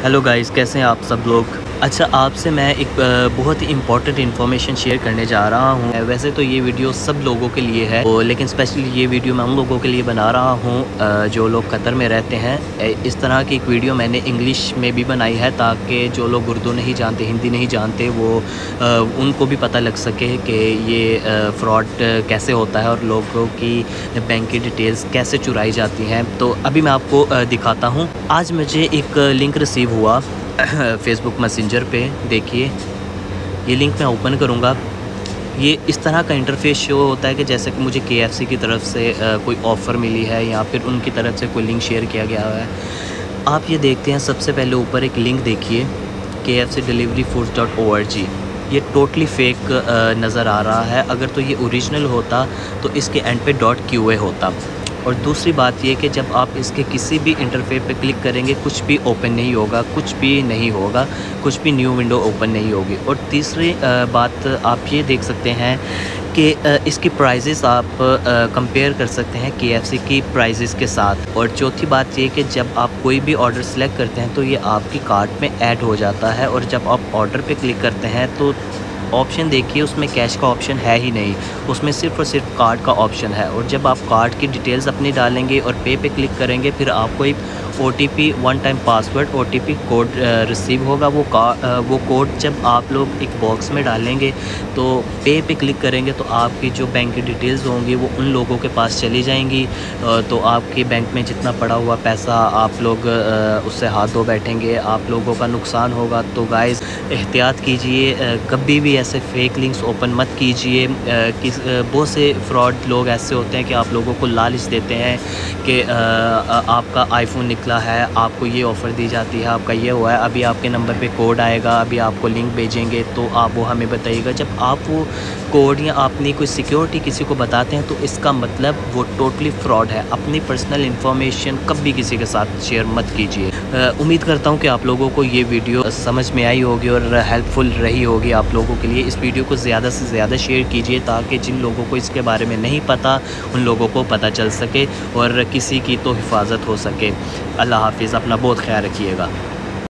Hello guys, कैसे हैं आप सब लोग। अच्छा, आपसे मैं एक बहुत ही इम्पोर्टेंट इन्फॉर्मेशन शेयर करने जा रहा हूँ। वैसे तो ये वीडियो सब लोगों के लिए है, लेकिन स्पेशली ये वीडियो मैं उन लोगों के लिए बना रहा हूँ जो लोग कतर में रहते हैं। इस तरह की एक वीडियो मैंने इंग्लिश में भी बनाई है ताकि जो लोग उर्दू नहीं जानते, हिंदी नहीं जानते, वो उनको भी पता लग सके कि ये फ़्रॉड कैसे होता है और लोगों की बैंक की डिटेल्स कैसे चुराई जाती हैं। तो अभी मैं आपको दिखाता हूँ। आज मुझे एक लिंक रिसीव हुआ फ़ेसबुक मैसेंजर पे। देखिए, ये लिंक मैं ओपन करूँगा। ये इस तरह का इंटरफ़ेस शो होता है कि जैसे कि मुझे KFC की तरफ से कोई ऑफ़र मिली है या फिर उनकी तरफ से कोई लिंक शेयर किया गया है। आप ये देखते हैं, सबसे पहले ऊपर एक लिंक देखिए, kfcdeliveryfoods.org। ये टोटली फ़ेक नज़र आ रहा है। अगर तो ये ओरिजिनल होता तो इसके एंड पे .qa होता। और दूसरी बात ये कि जब आप इसके किसी भी इंटरफेस पे क्लिक करेंगे, कुछ भी ओपन नहीं होगा, कुछ भी नहीं होगा, कुछ भी न्यू विंडो ओपन नहीं होगी। और तीसरी बात आप ये देख सकते हैं कि इसकी प्राइजेस आप कंपेयर कर सकते हैं KFC की प्राइजेस के साथ। और चौथी बात ये कि जब आप कोई भी ऑर्डर सेलेक्ट करते हैं तो ये आपकी कार्ट में ऐड हो जाता है, और जब आप ऑर्डर पे क्लिक करते हैं तो ऑप्शन देखिए, उसमें कैश का ऑप्शन है ही नहीं, उसमें सिर्फ़ और सिर्फ कार्ड का ऑप्शन है। और जब आप कार्ड की डिटेल्स अपनी डालेंगे और पे पे क्लिक करेंगे, फिर आपको एक OTP, one time password OTP code receive होगा। वो कोड जब आप लोग एक बॉक्स में डालेंगे तो पे पे क्लिक करेंगे तो आपकी जो बैंक की डिटेल्स होंगी वो उन लोगों के पास चली जाएंगी। तो आपके बैंक में जितना पड़ा हुआ पैसा आप लोग उससे हाथ धो बैठेंगे, आप लोगों का नुकसान होगा। तो गाइस, एहतियात कीजिए, कभी भी ऐसे फ़ेक लिंक्स ओपन मत कीजिए। बहुत से फ्रॉड लोग ऐसे होते हैं कि आप लोगों को लालच देते हैं कि आपका आईफोन निकला है, आपको ये ऑफ़र दी जाती है, आपका ये हुआ है, अभी आपके नंबर पे कोड आएगा, अभी आपको लिंक भेजेंगे तो आप वो हमें बताइएगा। जब आप वो कोड या अपनी कोई सिक्योरिटी किसी को बताते हैं तो इसका मतलब वो टोटली फ़्रॉड है। अपनी पर्सनल इन्फॉर्मेशन कभी किसी के साथ शेयर मत कीजिए। उम्मीद करता हूँ कि आप लोगों को ये वीडियो समझ में आई होगी और हेल्पफुल रही होगी आप लोगों के लिए। इस वीडियो को ज़्यादा से ज़्यादा शेयर कीजिए ताकि जिन लोगों को इसके बारे में नहीं पता उन लोगों को पता चल सके और किसी की तो हिफाजत हो सके। अल्लाह हाफ़िज़, अपना बहुत ख्याल रखिएगा।